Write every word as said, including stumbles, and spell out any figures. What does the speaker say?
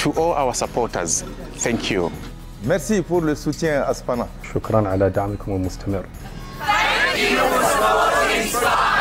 To all our supporters, thank you. Merci pour le soutien à SPANA. شكرا على دعمكم المستمر. Thank you for supporting SPANA.